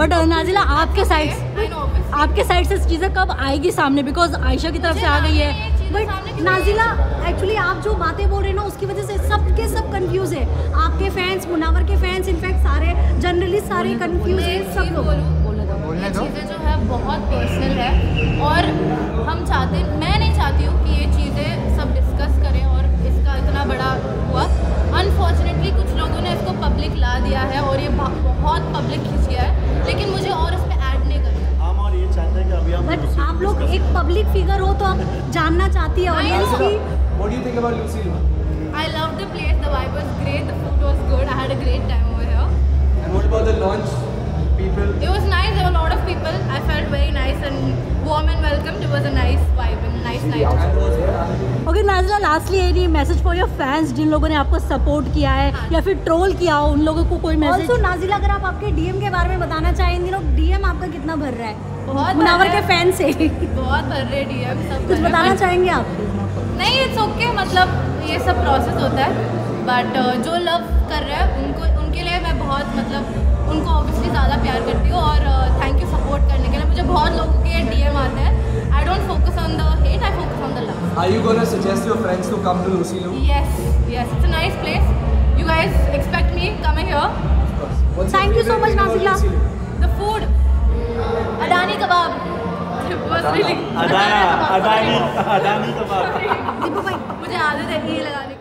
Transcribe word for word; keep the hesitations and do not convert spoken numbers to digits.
But Nazila आपके side आपके side से चीज़ें कब आएगी सामने, बिकॉज आयशा की तरफ से आ गई है। बट नाजिला एक्चुअली आप जो बातें बोल रहे हैं ना उसकी वजह से सब के सब कंफ्यूज है, आपके फैंस, मुनावर के फैंस, इनफैक्ट सारे जनरली सारे कंफ्यूज है। सब लोग ये चीज़ें जो है बहुत पर्सनल है और हम चाहते मैं नहीं चाहती हूँ कि ये चीज़ें सब डिस्कस करें और इसका इतना बड़ा हुआ। अनफॉर्चुनेटली कुछ लोगों ने इसको पब्लिक ला दिया है और ये बहुत पब्लिक खिंच गया है, लेकिन मुझे और इस पर ऐड नहीं करना। हम और ये चाहते हैं कि अभी हम बट आप लोग एक पब्लिक फिगर हो तो आप जानना चाहती है ऑडियंस की। What do you think about Lucy Liu? I love the place, the vibe was great, the food was good, I had a great time over here. And what about the launch? People? It was nice, there were a lot of people, I felt very nice and warm and welcomed. It was a nice vibe and a nice night. Okay Nazila, lastly any message for your fans जिन लोगों ने आपको support किया है या फिर troll किया हो, उन लोगों को कोई मैसेज? ऑल्सो नाजिला, अगर आप आपके डीएम के बारे में बताना चाहें, इन दिनों डीएम आपका कितना भर रहा है बहुत मुनावर के फैन से? बहुत भर रहे डीएम सब। कुछ बताना चाहेंगे आप? नहीं, इट्स ओके, मतलब ये सब प्रोसेस होता है, बट जो लव कर रहे हैं उनको उनके लिए मैं बहुत मतलब उनको ऑब्वियसली ज़्यादा प्यार करती हूँ और थैंक यू सपोर्ट करने के लिए। मुझे बहुत लोगों के डीएम आते हैं। I don't focus on the hate, I focus on the love. Are you gonna suggest your friends to come to Lucy Liu? Yes, yes, it's a nice place. You guys expect me coming here. What's Thank your you so favorite much, thing about Nazila. Lucy Liu? The food, Adani kebab. It was really Adani Adani Adani कबाब। दीपू भाई, मुझे आदत है ये लगाने की।